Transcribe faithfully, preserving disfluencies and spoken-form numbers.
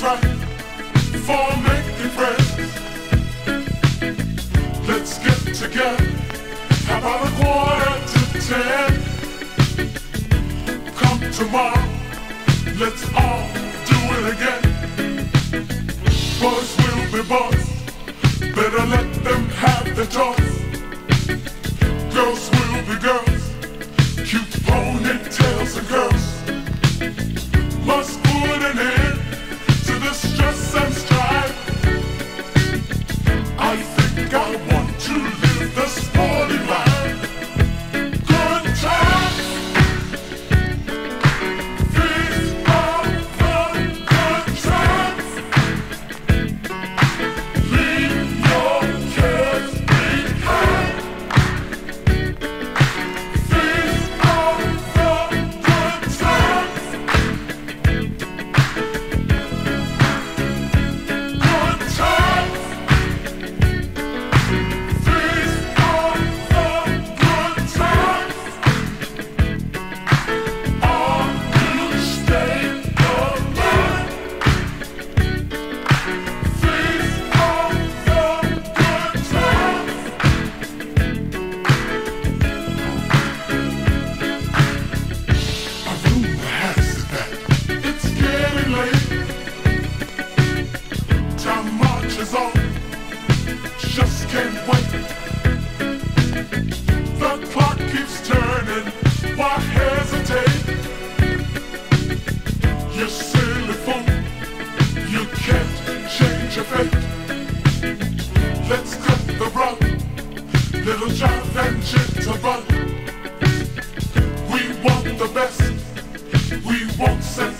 right for making friends. Let's get together. How about a quarter to ten? Come tomorrow, let's all do it again. Boys will be boys, better let them have the choice. Girls will be girls, cute ponytails and curls. Must put an end to the stress and strife. I think I want to live the sporty life. Good times, feast on the good times. Leave your cares behind. Feast on the good times. Good times. Feast on the good times. Are you staying alive? Feast on the good times. A rumor has it that it's getting late. Time marches on, just can't wait. The clock keeps turning, why hesitate? You silly fool, you can't change your fate. Let's cut the rug, little jive and jitterbug. We want the best, we won't settle.